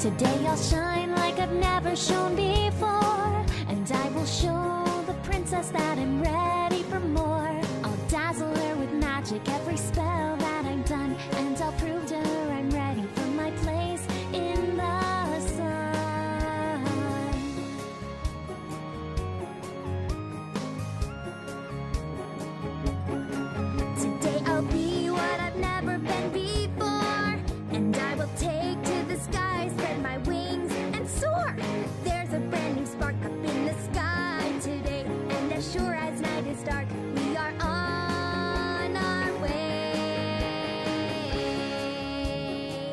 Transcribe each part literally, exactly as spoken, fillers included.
Today I'll shine like I've never shone before, and I will show the princess that I'm ready for more. I'll dazzle her with magic, every spell that I've done, and I'll prove to her I'm ready for my place in the sun. Today I'll be what I've never been before, and I will take to the sky, spread my wings and soar. There's a brand new spark up in the sky today, and as sure as night is dark, we are on our way.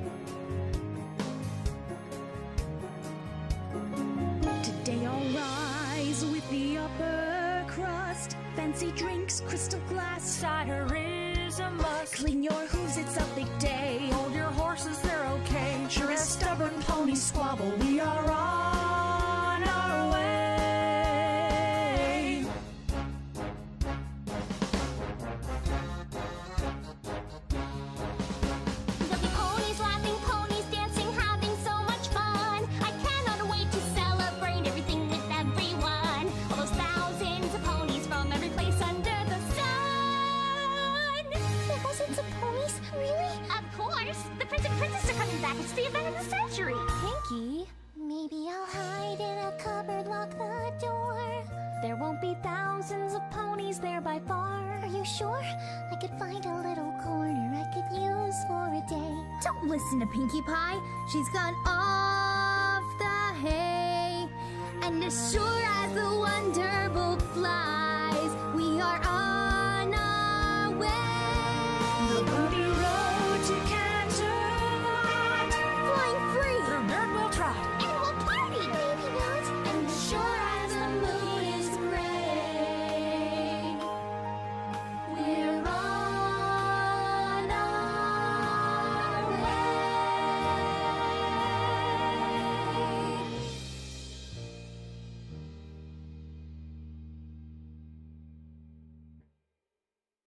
Today I'll rise with the upper crust. Fancy drinks, crystal glass, cider is a must. Clean your hooves, it's a big day. Hold your horses, they're okay. Sure as stubborn ponies squabble, we are on our way. There'll be ponies laughing, ponies dancing, having so much fun. I cannot wait to celebrate everything with everyone. All those thousands of ponies from every place under the sun. Thousands of ponies? Really? Of course. The Prince and Princess are coming back. It's the event of the century. Pinky, maybe I'll hide in a cupboard, lock the door. There won't be thousands of ponies there by far. Are you sure? I could find a little corner I could use for a day. Don't listen to Pinkie Pie. She's gone off the hay. And as sure as the Wonderbolt flies,